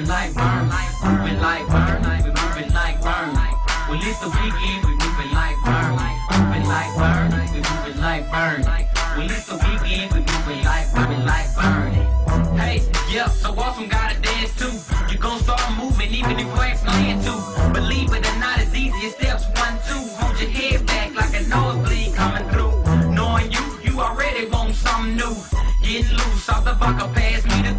moving like burn, moving like burn, we moving like burn. Well, it's the weekend, we moving like burn, moving like burn, we moving like burn. Well, it's the weekend, we moving like burn. Hey, yeah, so awesome, gotta dance too. You gon' start moving even if you ain't playing to. Believe it or not, it's easy. Steps 1, 2. Hold your head back like a nosebleed coming through. Knowing you already want something new. Getting loose off the buckle, pass me the